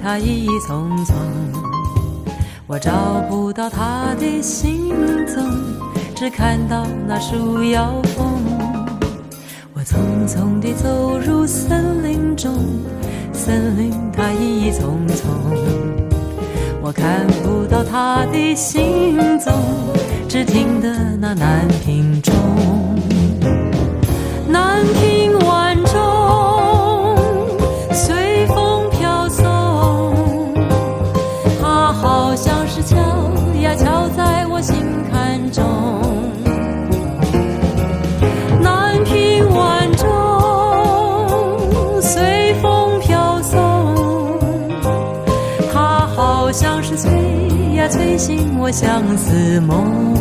它意意匆匆，我找不到它的行踪，只看到那树摇风。我匆匆地走入森林中，森林它意意匆匆，我看不到它的行踪，只听得那南屏钟。南屏晚钟随风飘送，它好像是敲呀敲在我心坎中。南屏晚钟随风飘送，它好像是催呀催醒我相思梦。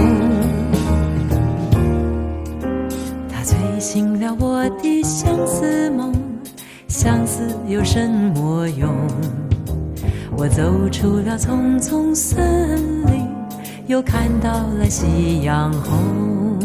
醒了我的相思梦，相思有什么用？我走出了丛丛森林，又看到了夕阳红。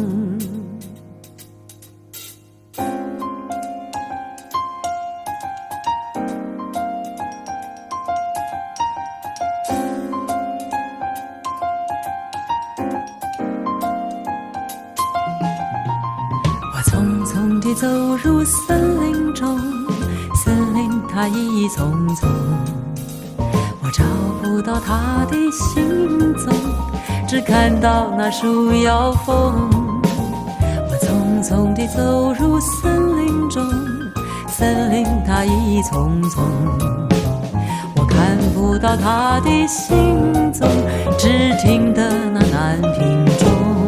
匆匆地走入森林中，森林它意意匆匆，我找不到它的行踪，只看到那树摇风。我匆匆地走入森林中，森林它意意匆匆，我看不到它的行踪，只听得那南屏钟。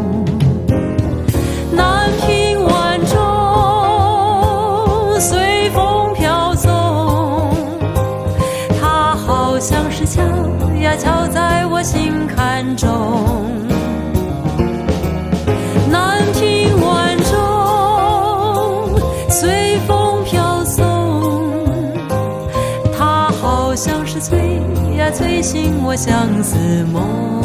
南屏晚钟随风飘送，它好像是敲呀敲在我心坎中。南屏晚钟随风飘送，它好像是催呀催醒我相思梦。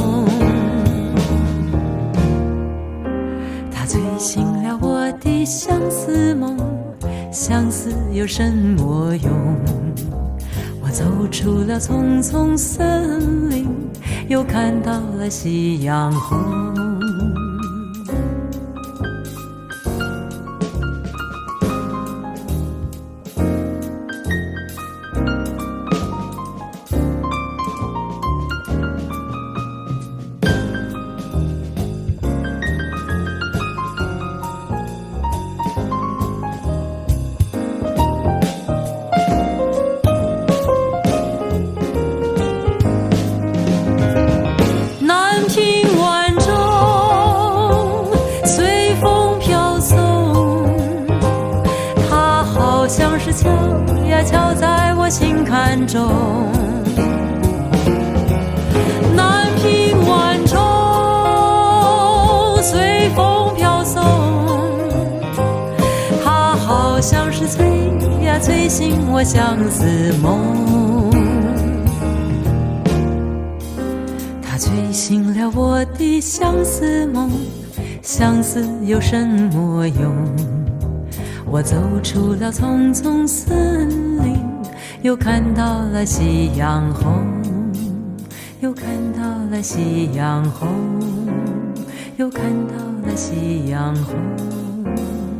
催醒了我的相思梦，相思有什么用？我走出了丛丛森林，又看到了夕阳红。南屏晚钟随风飘送，它好像是敲呀敲在我心坎中。南屏晚钟随风飘送，它好像是催呀催醒我相思梦。催醒了我的相思梦，相思有什么用？我走出了丛丛森林，又看到了夕阳红，又看到了夕阳红，又看到了夕阳红。